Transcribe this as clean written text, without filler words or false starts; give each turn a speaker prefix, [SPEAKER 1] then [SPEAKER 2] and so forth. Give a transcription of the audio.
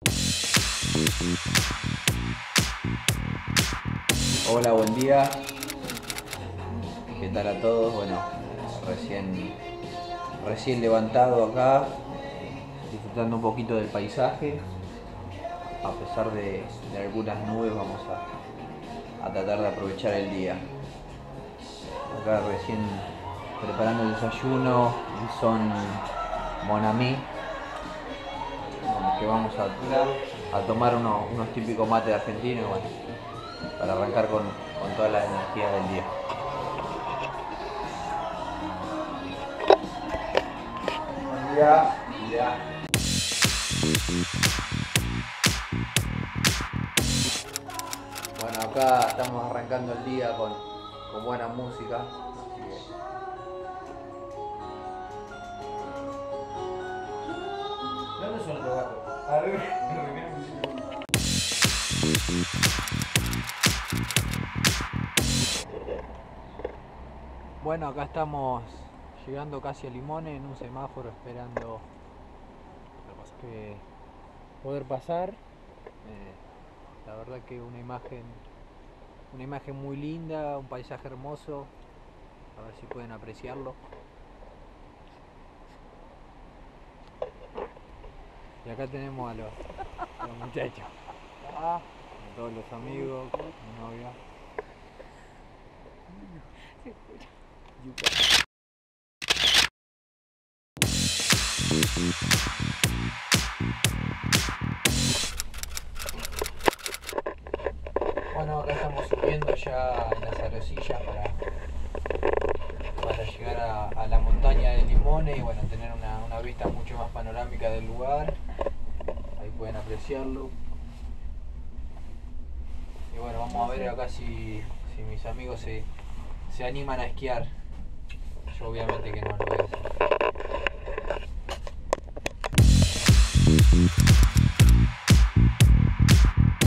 [SPEAKER 1] Hola, buen día. ¿Qué tal a todos? Bueno, recién levantado acá, disfrutando un poquito del paisaje. A pesar de algunas nubes, vamos a tratar de aprovechar el día. Acá recién preparando el desayuno, y son Monami, que vamos a tomar unos típicos mates argentinos, bueno, para arrancar con todas las energías del día. Buen día. Buen día. Bueno, acá estamos arrancando el día con buena música. Así que
[SPEAKER 2] ¿dónde son los gatos? A ver,
[SPEAKER 1] bueno, acá estamos llegando casi a Limones en un semáforo esperando que poder pasar. La verdad que una imagen muy linda, un paisaje hermoso. A ver si pueden apreciarlo. Y acá tenemos a los muchachos, a todos los amigos, mi novia. Bueno, acá estamos subiendo ya en las aresillas para llegar a la montaña de Limones y bueno, tener una vista mucho más panorámica del lugar. Ahí pueden apreciarlo. Y bueno, vamos a ver acá si mis amigos se animan a esquiar. Yo obviamente que no lo voy a hacer.